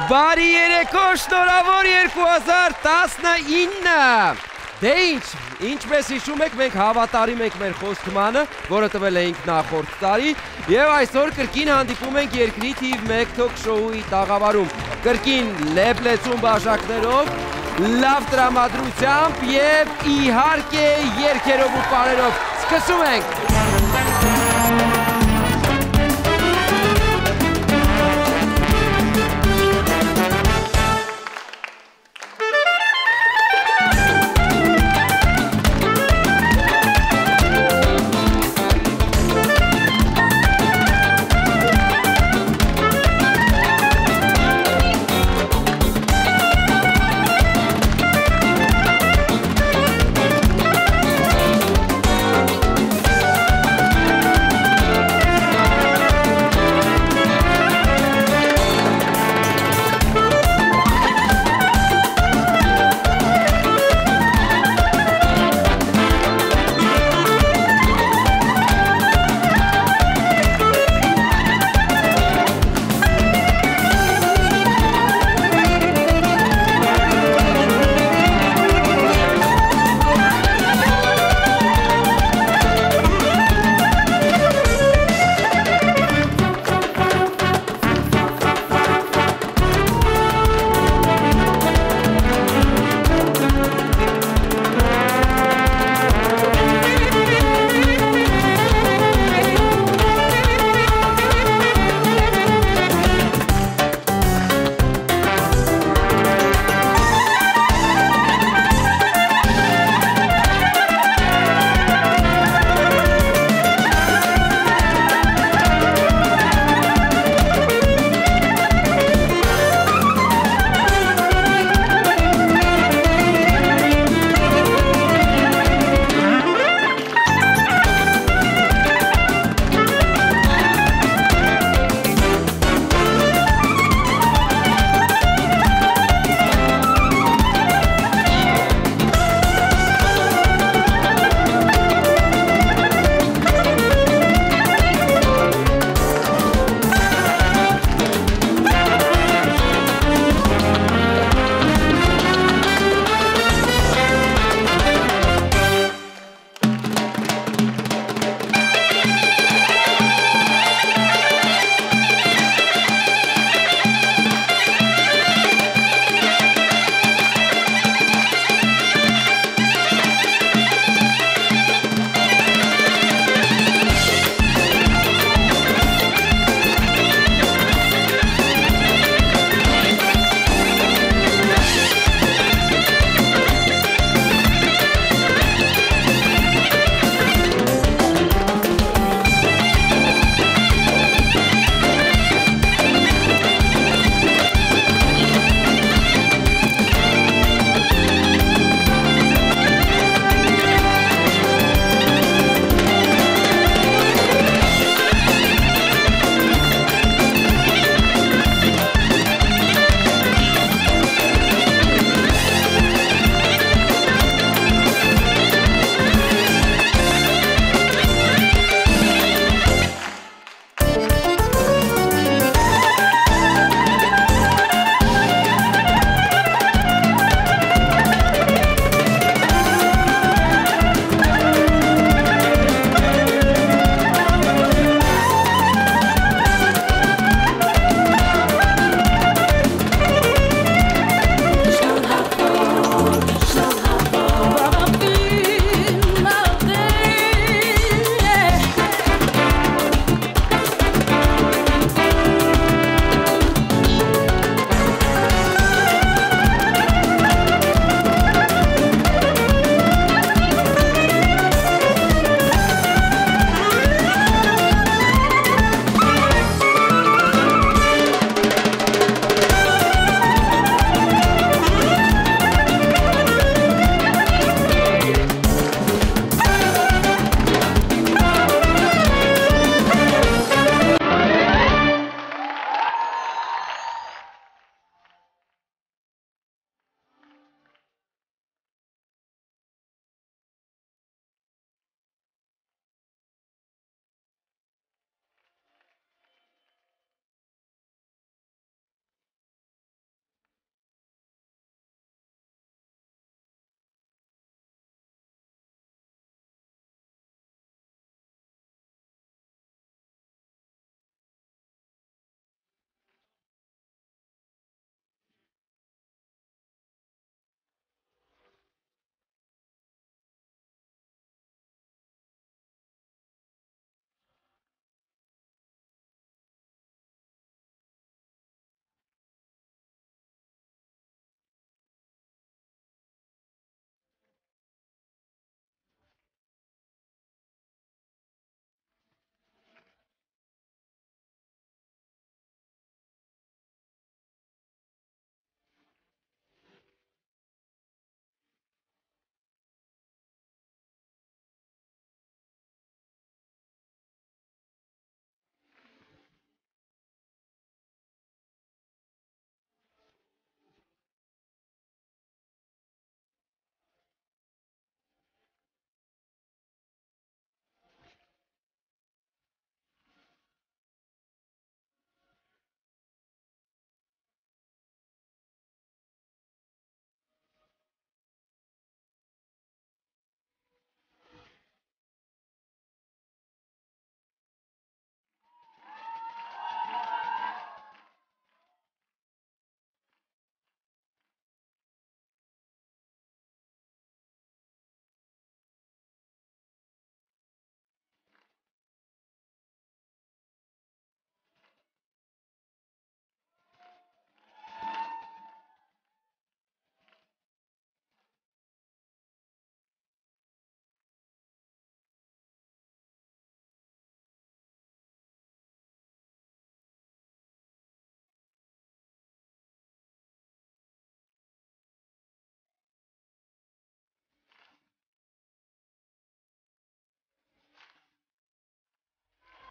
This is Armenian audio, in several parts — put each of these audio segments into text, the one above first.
Բարի երեկո, շնորհավոր 2019։ Դե ինչպես հիշում եք, մենք հավատարիմ ենք մեր խոստմանը, որը տվել էինք նախորդ տարի, եւ այսօր կրկին հանդիպում ենք երկրի թիվ 1 թոք շոուի տաղավարում։ Կրկին լեփլեցուն բաժակներով, լավ տրամադրությամբ եւ իհարկե երգերով ու պարերով։ Սկսում ենք։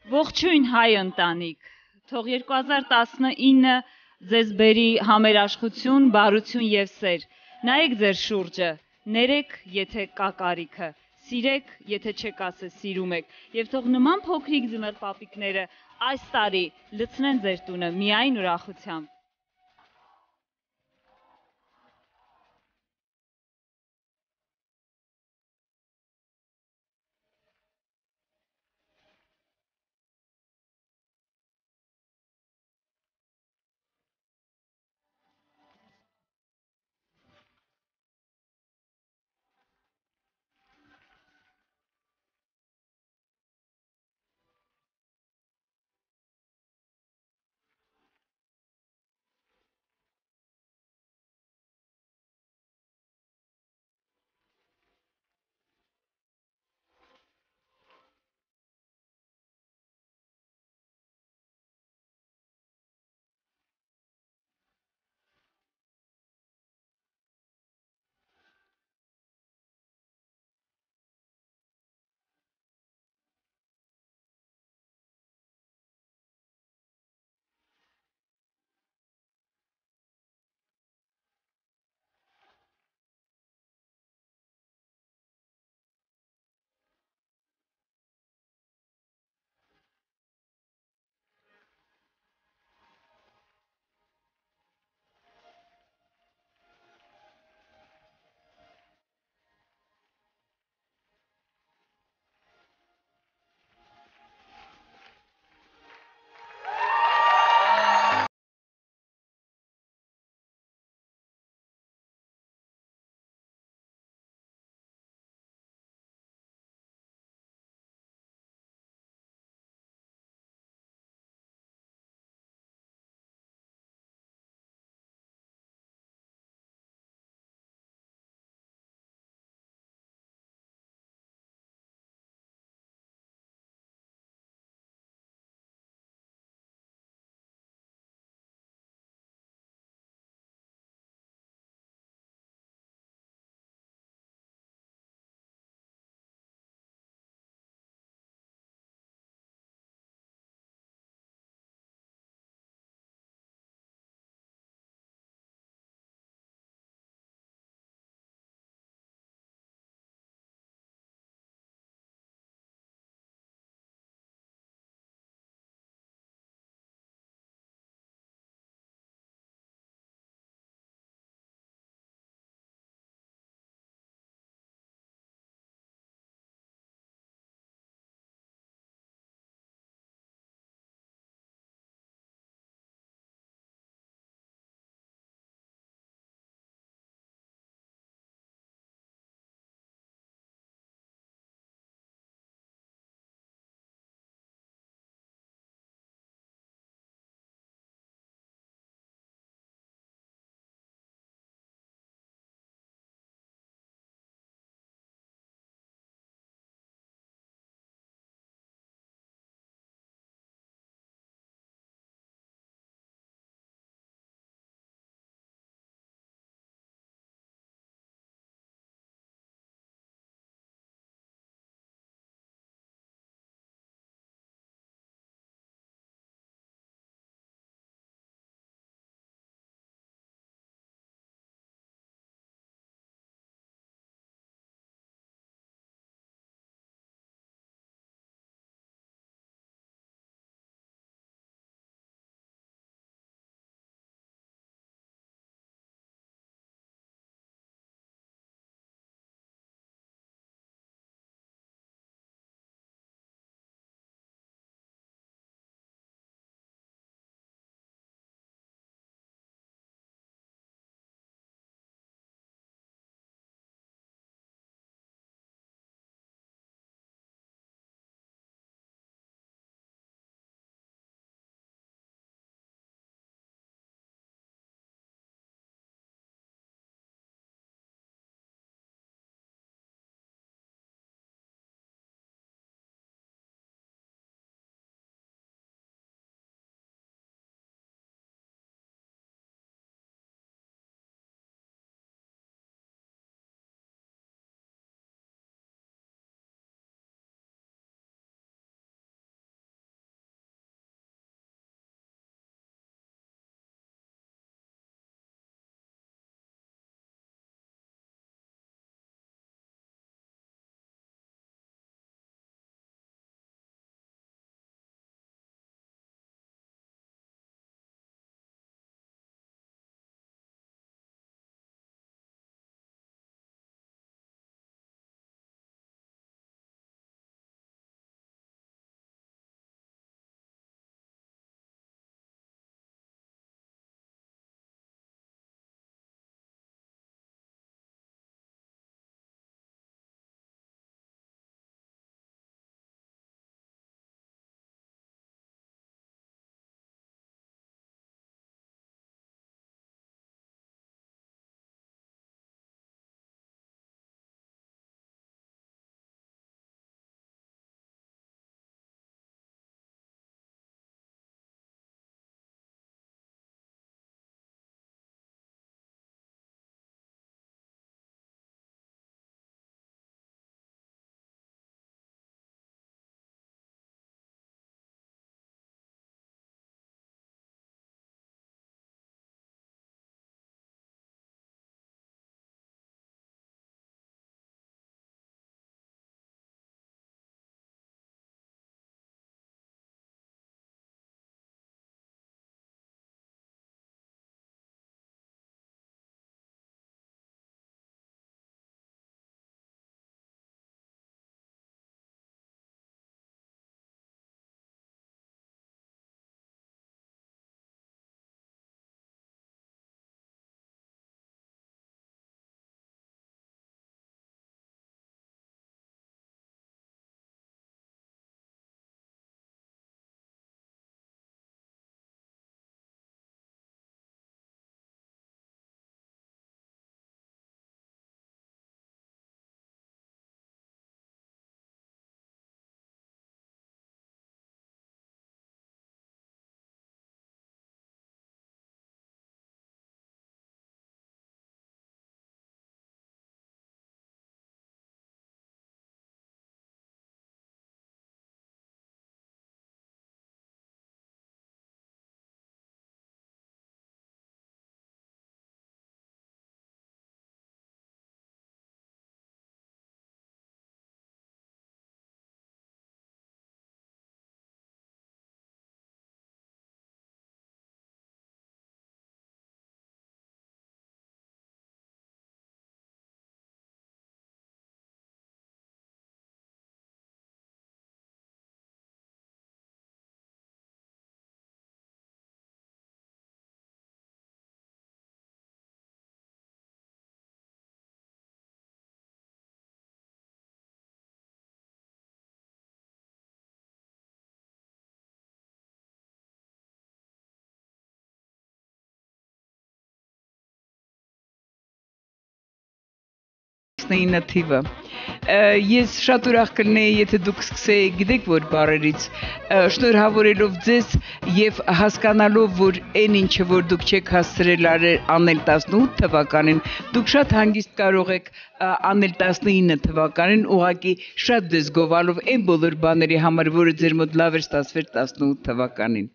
Ողջույն հայ ընտանիք, թող 2019 ձեզ բերի համերաշխություն, բարություն և սեր, նայեք ձեր շուրջը, ներեք, եթե կա կարիքը, սիրեք, եթե չեք ասես սիրում եք, և թող նման փոքրիկ ձմեռ պապիկները այս տարի լցնեն ձեր տունը միայն ուրախությամբ։ 19 թիվը։ Ես շատ ուրախ կլինեի, եթե դուք սկսեիք, գիտեք որ բարերից, շնորհավորելով ձեզ եւ հասկանալով, որ այն ինչը որ դուք չեք հասցրել անել 18 թվականին, դուք շատ հանգիստ կարող եք անել 19 թվականին, ուղղակի շատ ձեզ գովալով այն բոլոր բաների համար, որը ձեր մոտ լավ էր ստացվել 18 թվականին։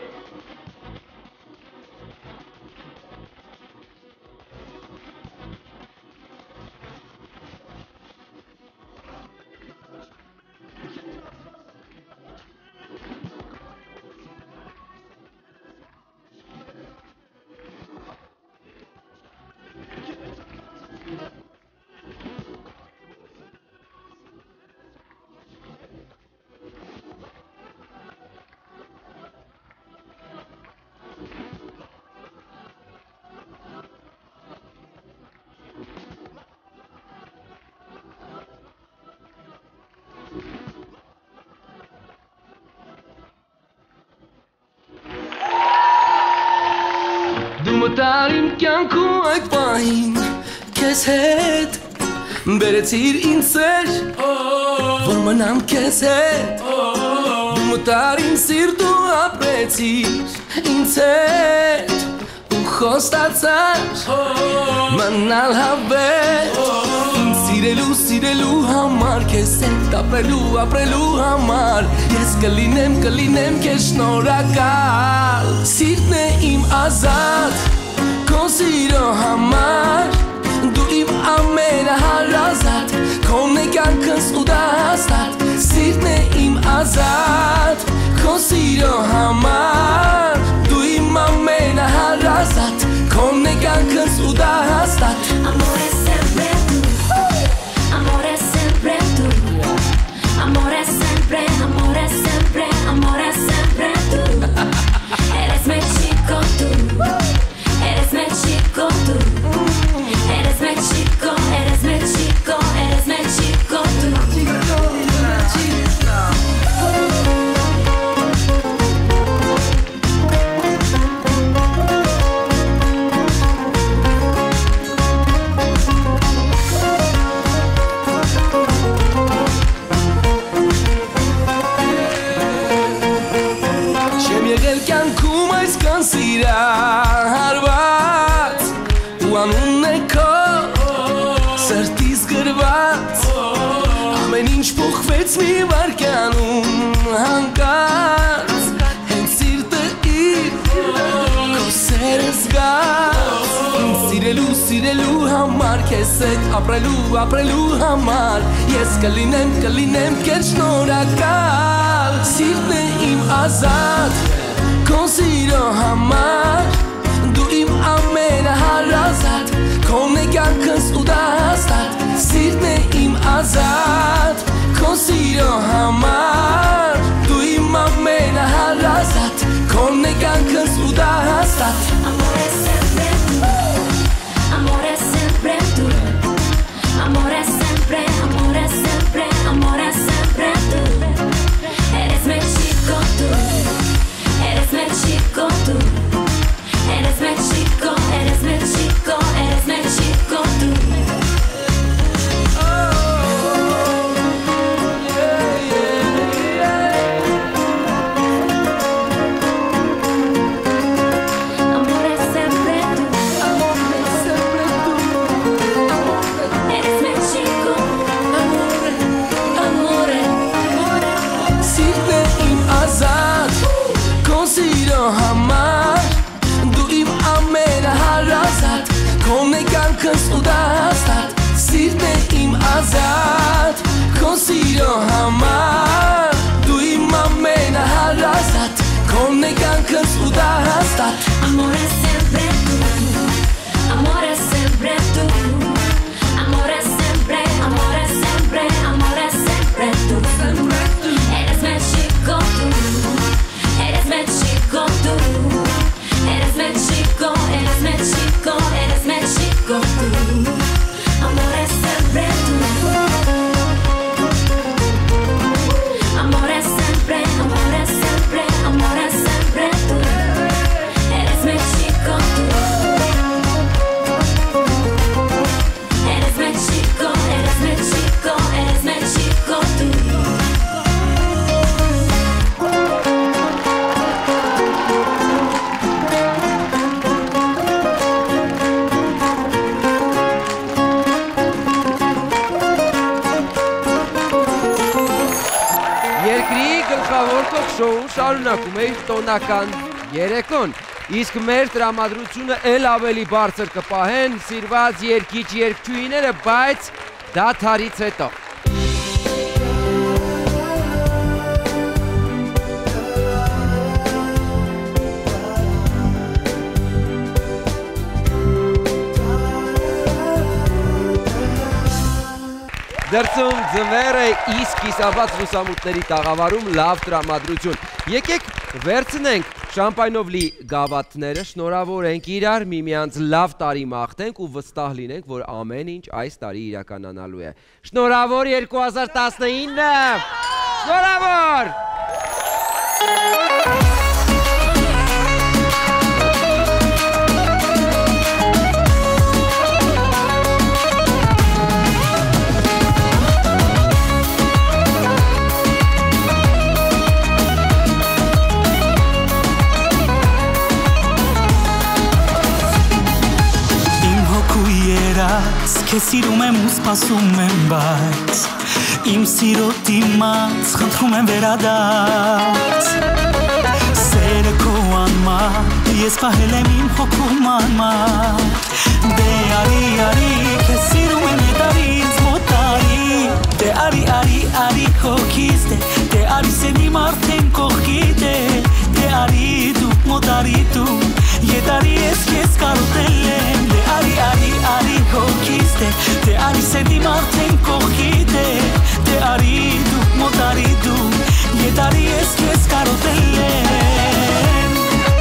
Մտարիմ կյանքում այդ պահին քեզ հետ բերեցիր ինձ սեր որ մնամ քեզ հետ դու մտարիմ սիրտու ապրեցիր ինձ հետ ու խոստացար մնալ հավեր ինձ սիրելու համար քեզ հետ ապրելու համար ես կլինեմ քեզ շնորհակալ սիրտն է իմ ազատ Քո սիրո համար դու իմ ամենահարազատ Քոնն է կյանքս ու դա հաստատ Սիրտն է իմ ազատ Քո սիրո համար դու իմ ամենահարազատ Քոնն է կյանքս ու դա հաստատ Amore sempre tu Amore sempre tu Amore sempre tu Eres Mexico tú Eres Mexico tú Eres Mexico tú Չեմ եղել կյանքում այսքան սիրահարված ու անունն է քո սրտիս գրված ամեն ինչ փոխվեց մի վայրկյանում հանկարծ հենց սիրտը իր քո սերը զգաց սիրելու համար քեզ հետ ապրելու համար ես կլինեմ քեզ շնորհակալ սիրտն է իմ ազատ Քո սիրո համար դու իմ ամենահարազատ Քոնն է կյանքս ու դա հաստատ Սիրտն է իմ ազատ Քո սիրո համար դու իմ ամենահարազատ Քոնն է կյանքս ու դա հաստատ Amore sempre tu Amore sempre tu Amore sempre tu Eres Mexico tú Eres Mexico tú շոուն շարունակում է իր տոնական երեկոն։ Իսկ մեր տրամադրությունը էլ ավելի բարձր կպահեն սիրված երգիչ երգչուհիները, բայց դադարից հետո։ Դրսում ձմեռ է, իսկ կիսաբաց լուսամուտների տաղավարում լավ տրամադրություն։ Եկեք վերցնենք շամպայնով լի գավաթները, շնորհավորենք իրար, միմյանց լավ տարի մաղթենք ու վստահ լինենք, որ ամեն ինչ այս տարի իրականանալու է։ Շնորհավոր 2019! Շնորհավոր! Քեզ սիրում եմ ու սպասում եմ, բայց իմ սիրո դիմաց խնդրում եմ վերադարձ Սերը քո անմար, ես պահել եմ իմ հոգում անմար Դե արի, քեզ սիրում եմ ետարից մոտարի Դե արի, հոգիս դե արի սենիմ արդեն կողքիտ է Դե արի դու, մոտարի դու, ետարի ես քեզ կարոտել եմ Դե արի, հոգիս դե արի սենիմ արդեն կողքիտ է Դե արի դու, մոտարի դու, ետարի ես քեզ կարոտել եմ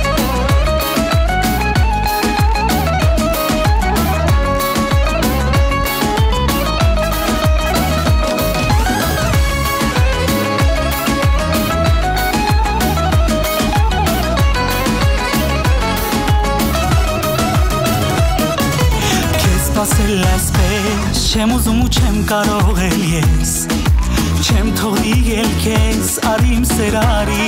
Ասել այսպես, չեմ ուզում ու չեմ կարող էլ ես Չեմ թողնի էլ քեզ, արի իմ սերարի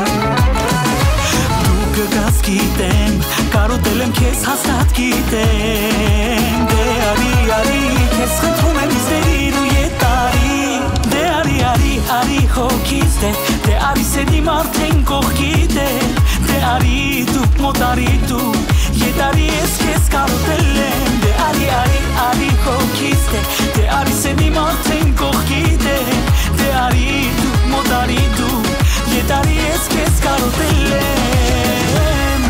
Դու կգաս գիտեմ, կարոտել եմ քեզ հաստատ գիտեմ Դե արի, քեզ խնդրում եմ իզդերիր ու ետարի Դե արի, հոգիս դե արի սեդիմ արդեն կողքիտ է Դե արի դու, մոտարի դու, ետարի ես քեզ կարոտել եմ Դե արի, հոգիս դե արի սեդիմ արդեն կողքիտ է Դե արի դու, մոտարի դու, ետարի ես քեզ կարոտել եմ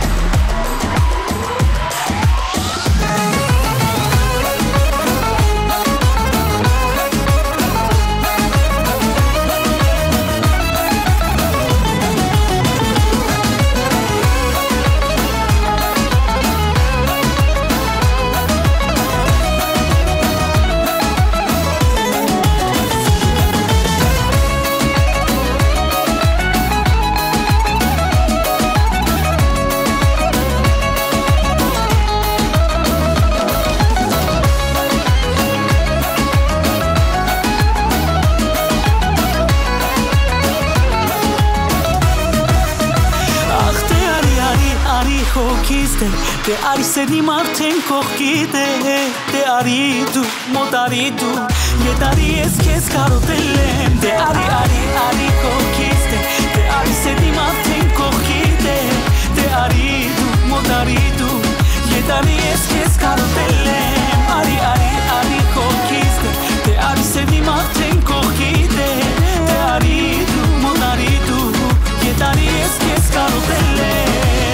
Դե արի սերնիմ արդեն կողքիտ է Դե արի դու, մոտարի դու, ետարի ես քեզ կարոտել եմ Դե արի, կողքիս դե արի սերնիմ արդեն կողքիտ է Դե արի դու, մոտարի դու, ետարի ես քեզ կարոտել եմ Արի, կողքիս դե արի սերնիմ արդեն կողքիտ է Դե արի դու, մոտարի դու, ետարի ես քեզ կարոտել եմ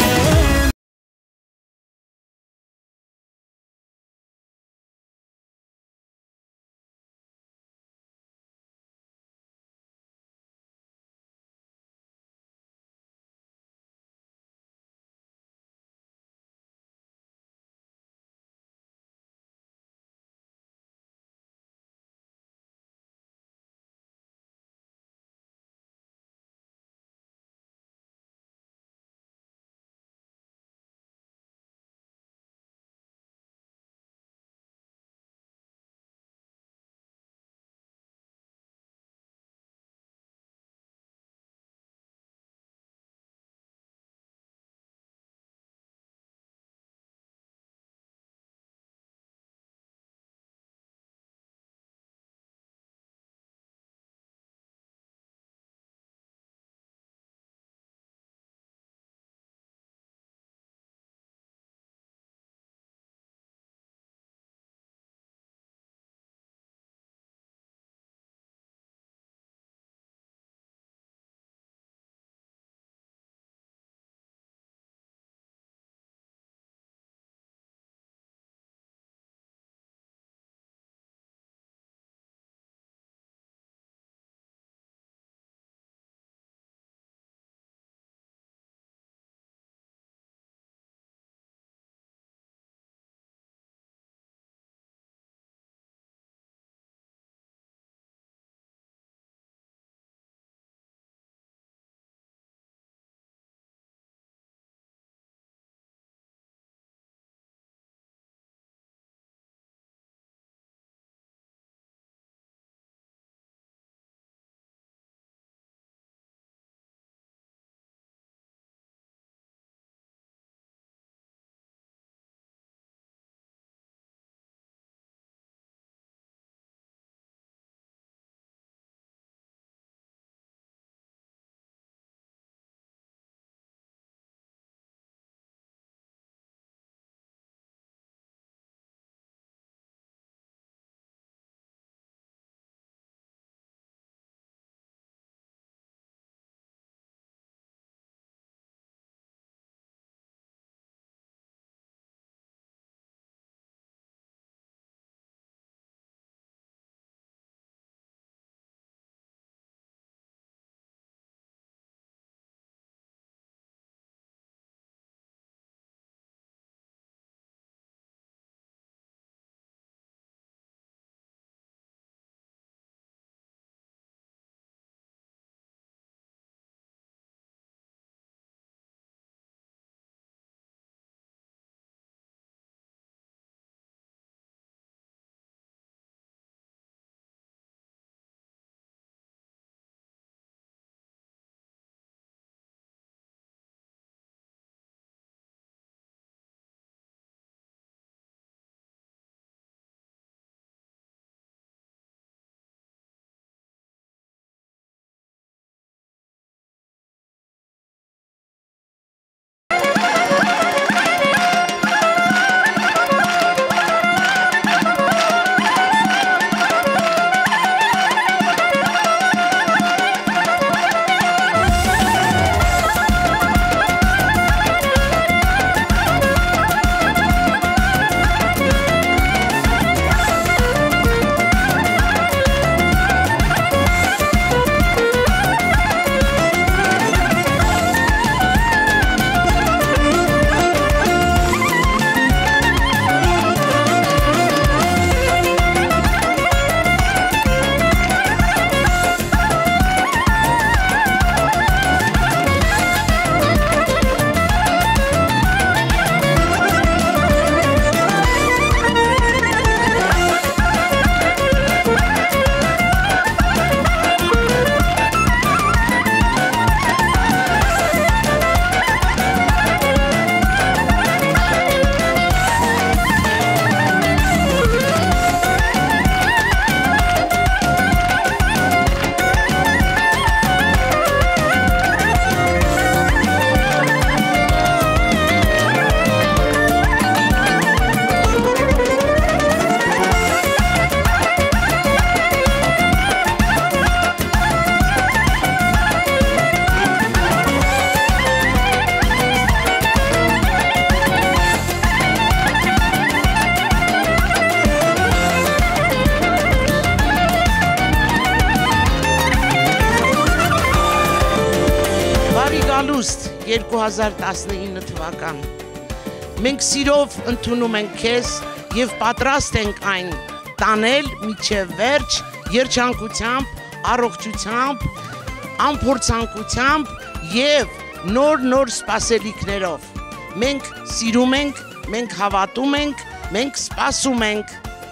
2019 թվական։ Մենք սիրով ընդունում ենք քեզ եւ պատրաստ ենք այն տանել միջև վերջ երջանկությամբ, առողջությամբ, անփորձանկությամբ եւ նոր սպասելիքներով։ Մենք սիրում ենք, մենք հավատում ենք, մենք սպասում ենք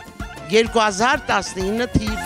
2019 թիվ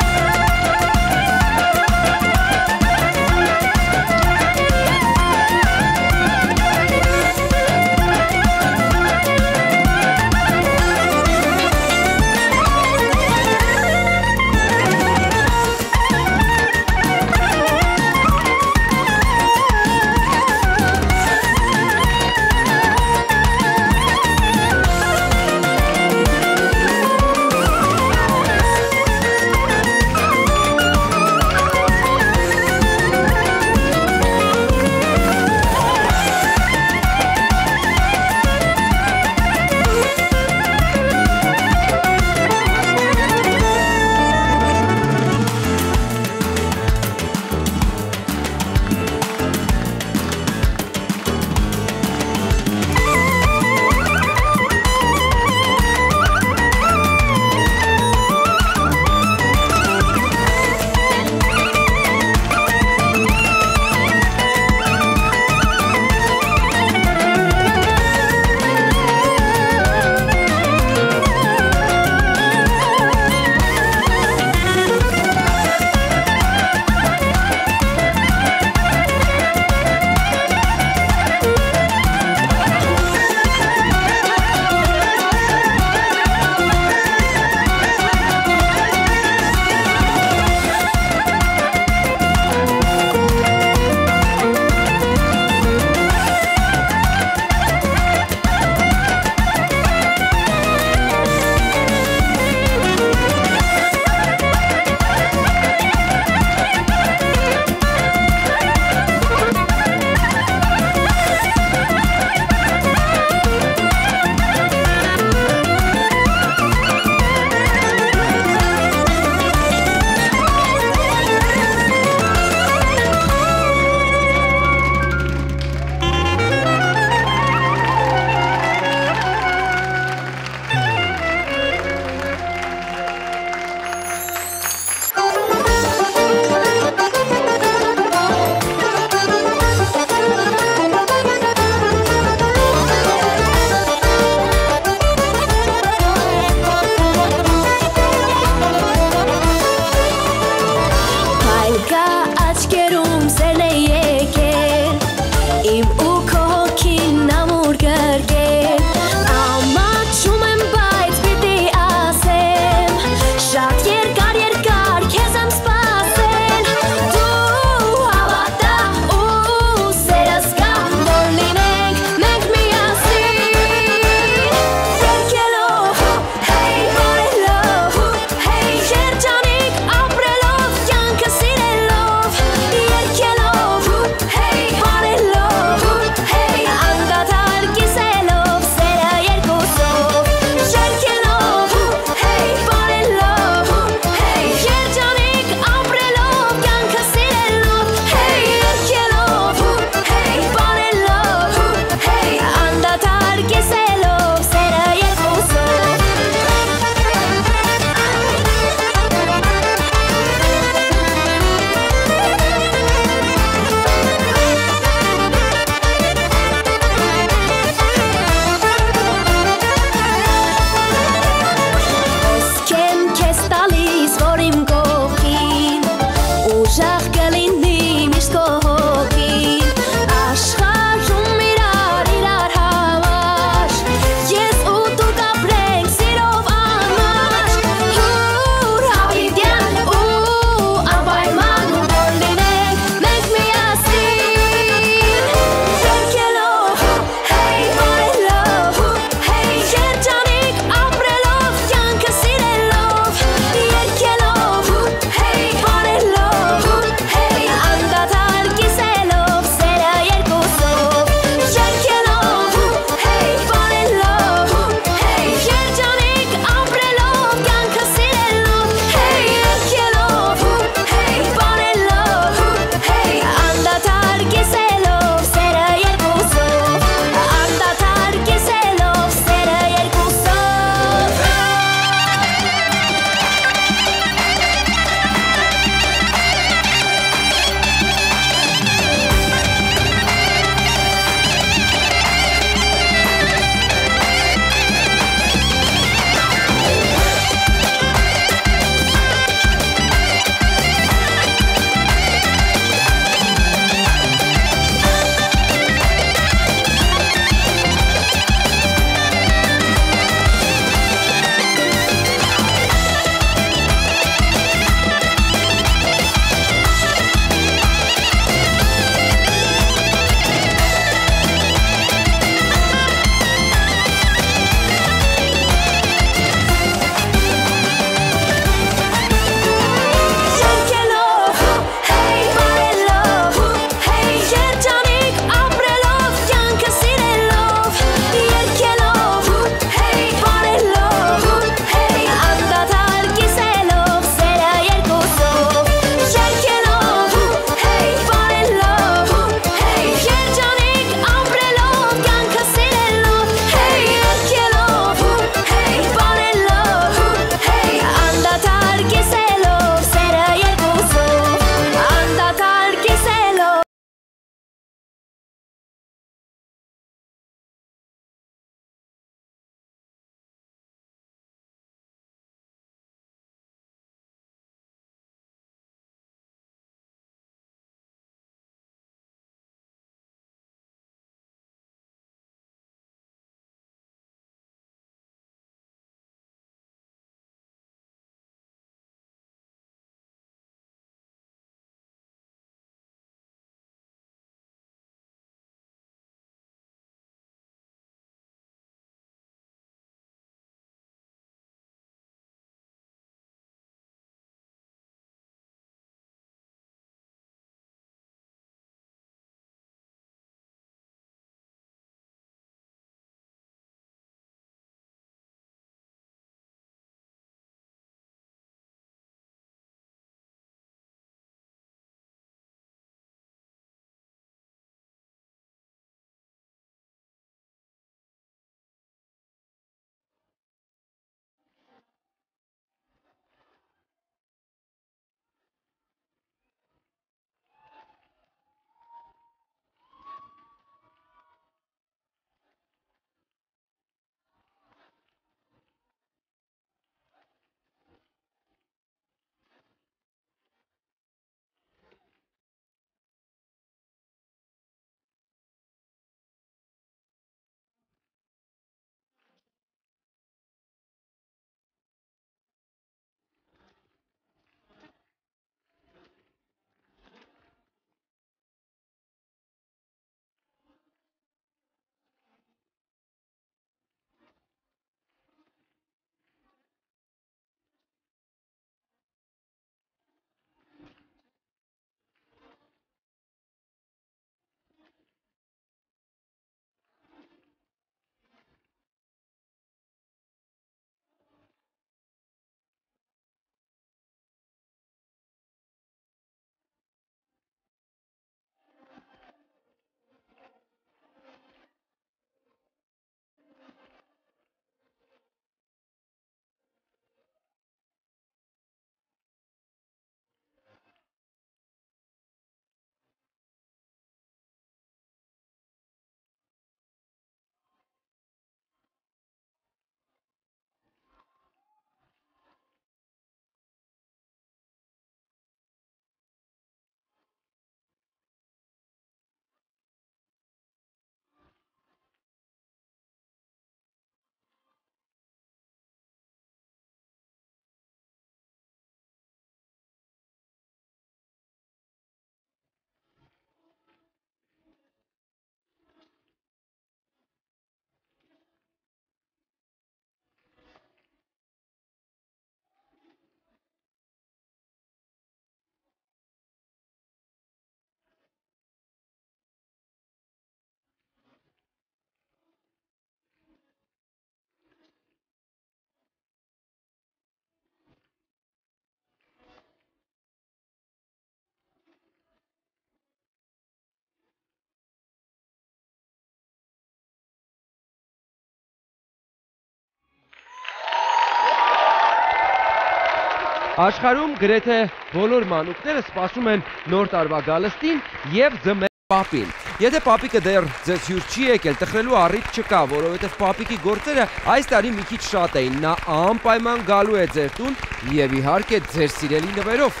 Աշխարհում գրեթե բոլոր մանուկները սպասում են նոր տարվա գալստին եւ ձմեռ պապին։ Եթե պապիկը դեռ ձեզ հյուր չի եկել, տխրելու առիթ չկա, որովհետեւ պապիկի գործերը այս տարի մի քիչ շատ էին։ Նա անպայման գալու է ձեր տուն եւ իհարկե ձեր սիրելի նվերով։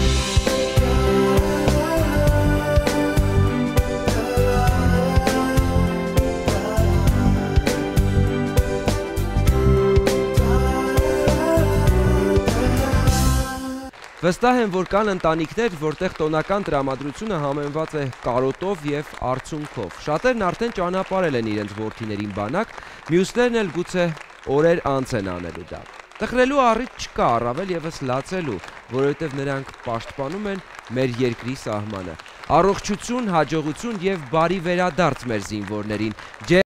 Վստահ եմ, որ կան ընտանիքներ, որտեղ տոնական տրամադրությունը համեմված է կարոտով եւ արցունքով։ Շատերն արդեն ճանապարհել են իրենց որդիներին բանակ, մյուսներն էլ գուցե օրեր անց են անելու դա։ Տխրելու առիթ չկա, առավել եւս լացելու, որովհետեւ նրանք պաշտպանում են մեր երկրի սահմանը։ Առողջություն, հաջողություն եւ բարի վերադարձ մեր զինվորներին։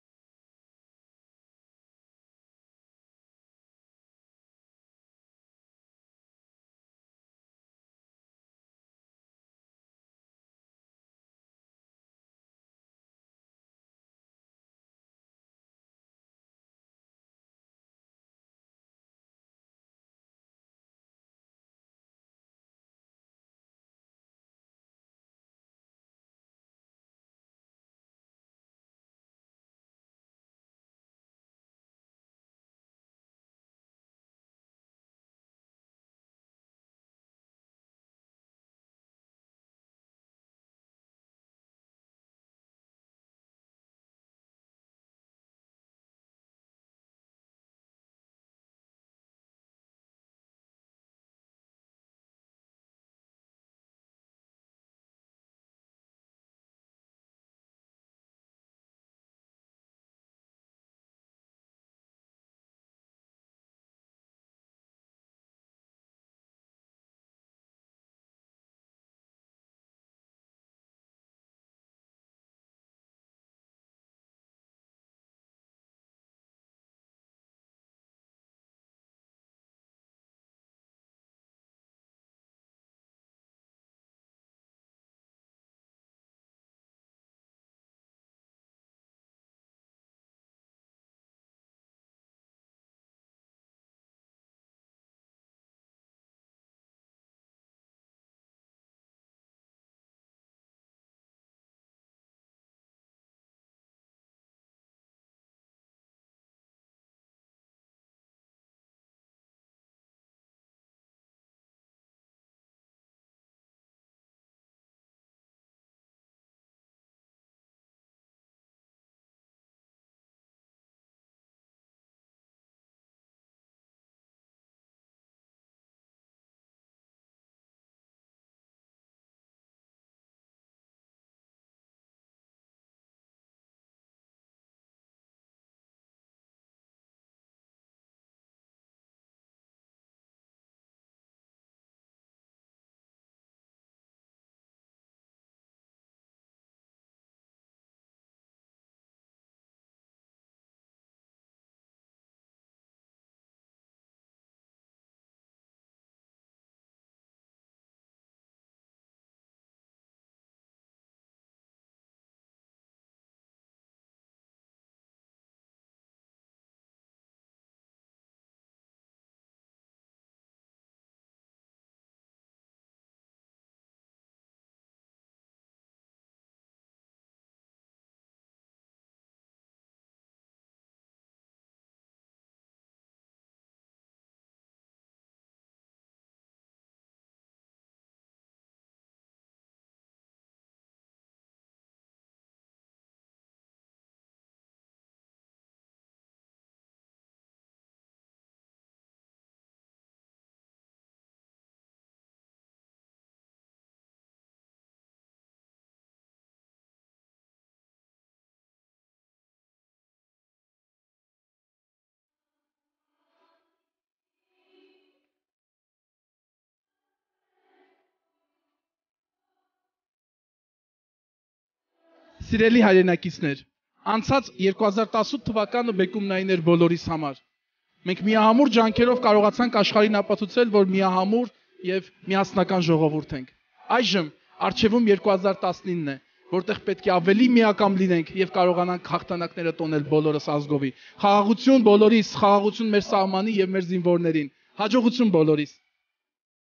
Սիրելի հայրենակիցներ, անցած 2018 թվականը բեկումնային էր բոլորիս համար։ Մենք միահամուռ ջանքերով կարողացանք աշխարհին ապացուցել, որ միահամուռ եւ միասնական ժողովուրդ ենք։ Այժմ առջևում 2019-ն է, որտեղ պետք է ավելի միակամ լինենք եւ կարողանանք հաղթանակները տոնել բոլորս ազգովի։ Խաղաղություն բոլորիս, խաղաղություն մեր սահմանի եւ մեր զինվորներին։ Հաջողություն բոլորիս։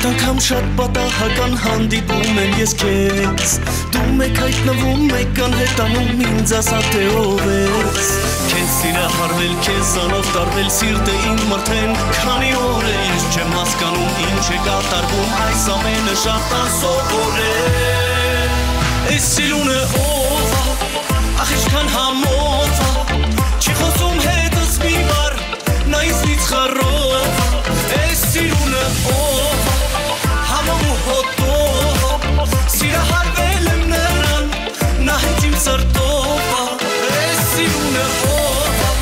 Երբ անգամ շատ պատահական հանդիպում եմ ես քեզ Դու մեկ հայտնվում մեկ անհետանում ինձ ասա թե ով ես Քեզ սիրահարվել, քեզանով տարվել սիրտը իմ մրթեն Քանի օր է ես չեմ հասկանում ինչ է կատարվում Այս ամենը շատ անսովորել Այս սիրունը ով է, ախ ինչքան համով է Չի խոսում հետս մի բար, նա ինձնից խառով Այս սիրունը ով է, համով ու հոտով Սիրահարվել եմ նրան, նա հետ իմ սրտով Այս սիրունը ով է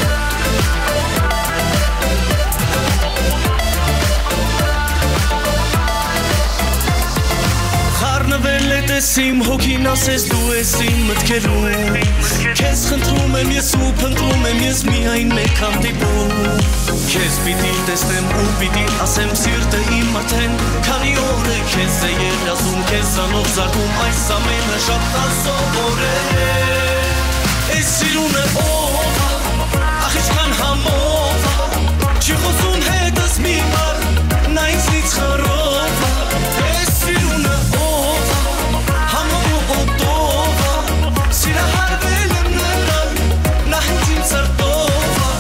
Խառնվել է տես իմ հոգին ասես դու ես իմ մտքերում Քեզ խնդրում եմ ես ու փնտրում եմ ես միայն մեկ հանդիպում Քեզ պիտի տեսնեմ ու պիտի ասեմ սիրտը իմ արդեն Քանի օր է քեզ է երազում քեզանով զարդում Այս ամենը շատ անսովորել Այս սիրունը ով է, ախ ինչքան համով է Չի խոսում հետս մի բար, նա ինձնից խառով է Այս սիրունը ով է, համով ու հոտով է Սիրահարվել եմ նրան, նա հետ իմ սրտով է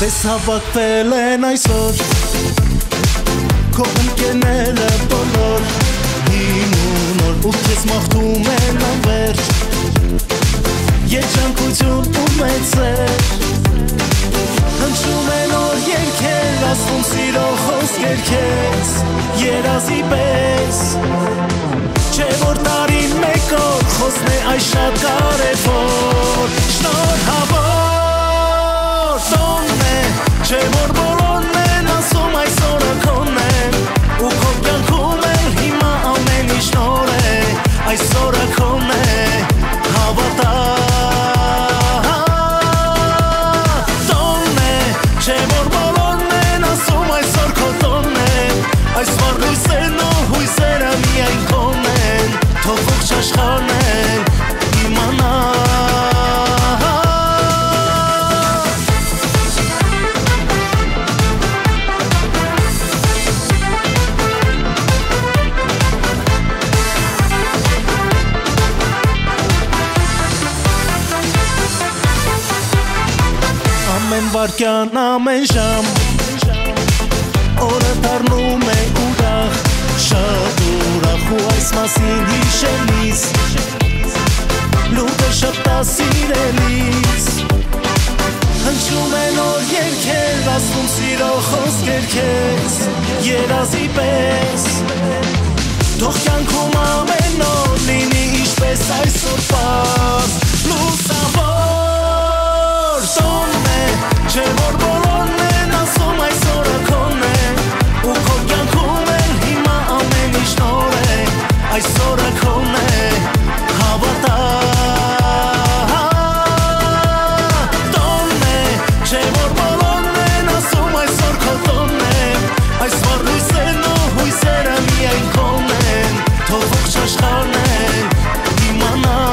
Ձեզ հավաքվել են այսօր Քո ընկերները բոլոր Հին ու նոր ու քեզ մաղթում են անվերջ Երջանկություն ու մեծ սեր Հնչում են օր երգեր ասում սիրո խոսքեր քեզ Երազի պես Չէ որ տարին մեկ օր խոսն է այս շատ կարևոր Շնորհավոր տոնն է Չէ որ բոլորն են ասում այս օրը քոնն է Ու քո կյանքում էլ հիմա ամեն ինչ նոր է Այս օրը քոնն է հավատա Տոնն է Չէ որ բոլորն են ասում այսօր քո տոնն է Այս վառույսերն ու հույսերը միայն քոնն են Թող ողջ աշխարհն են իմանա Ամեն վարկյան, ամեն ժամ Օրը դառնում է ուրախ Շատ ուրախ ու այս մասին հիշելիս Լուրը շպտա սիրելիս Հնչում են օր երգեր ասում սիրո խոսքեր քեզ Երազի պես Թող կյանքում ամեն օր լինի ինչպես այսօր պարզ Լուսավոր տոնն է Չէ որ բոլորն են ասում այս օրը քոնն է Ու քո կյանքում էլ հիմա ամեն ինչ նոր է Այս օրը քոնն է հավատա Տոնն է Չէ որ բոլորն են ասում այսօր քո տոնն է Այս վառույսերն ու հույսերը միայն քոնն են Թող ողջ աշխարհն են իմանա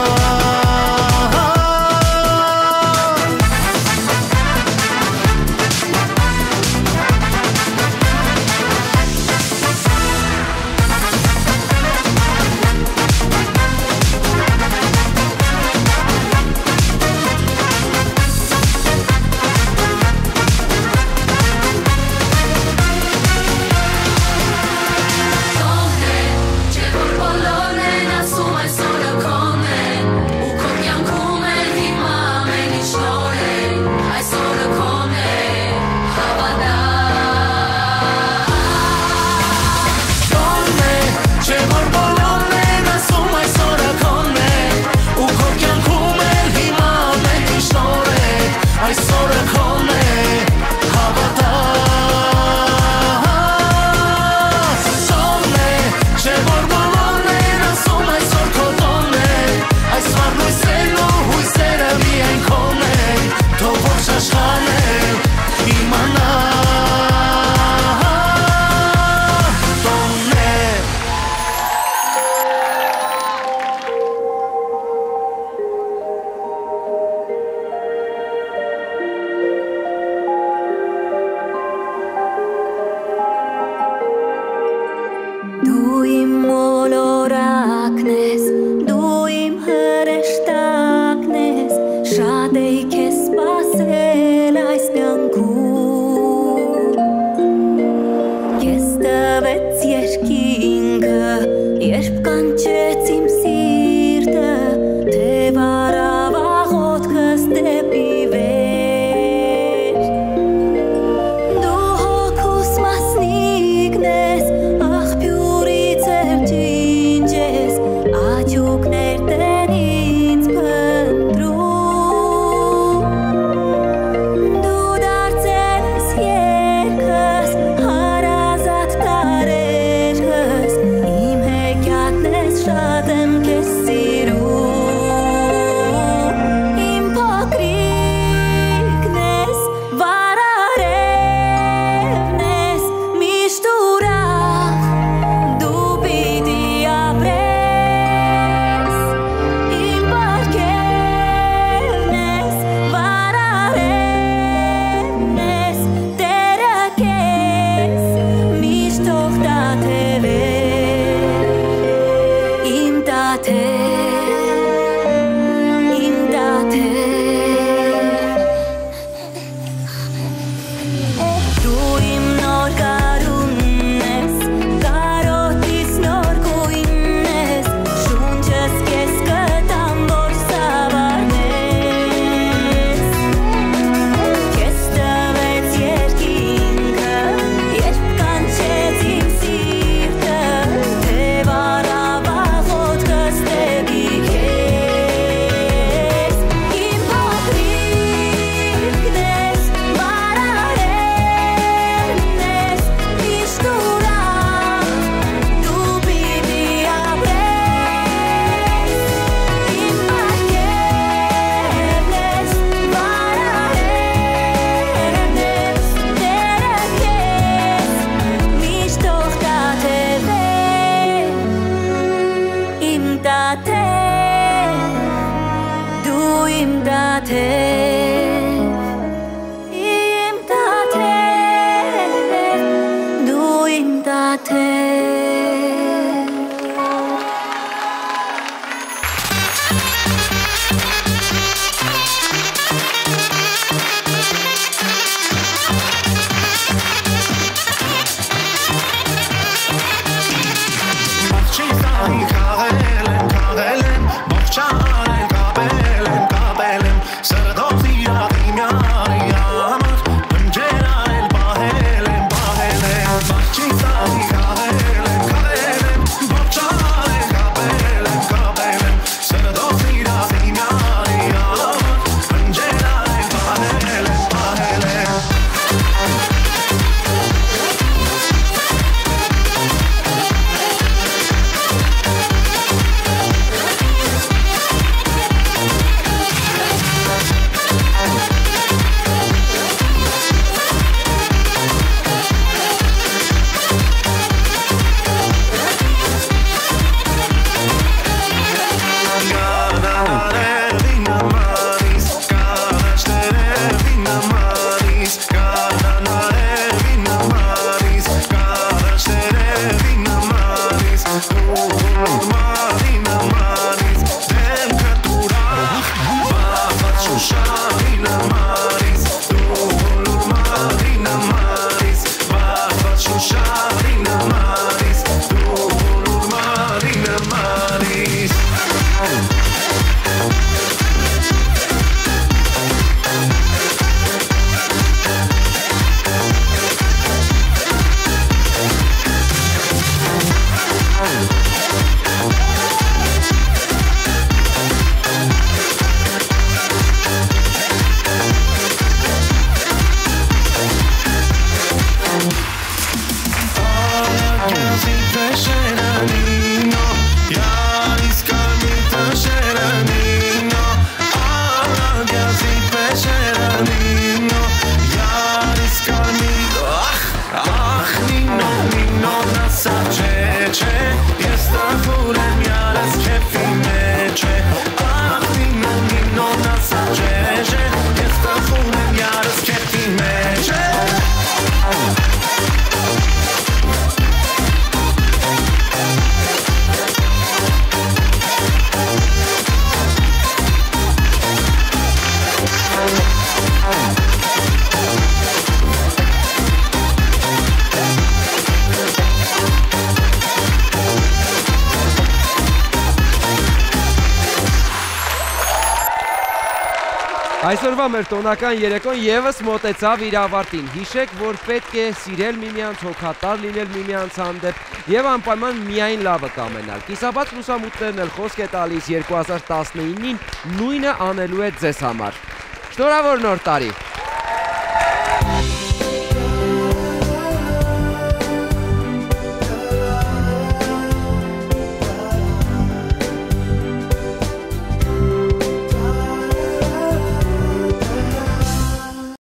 Այսօրվա մեր տոնական երեկոն եւս մոտեցավ իր ավարտին։ Հիշեք, որ պետք է սիրել միմյանց, հոգատար լինել միմյանց հանդեպ եւ անպայման միայն լավը կամենալ։ Կիսաբաց լուսամուտներն էլ խոսք է տալիս 2019-ին նույնը անելու է ձեզ համար։ Շնորհավոր նոր տարի։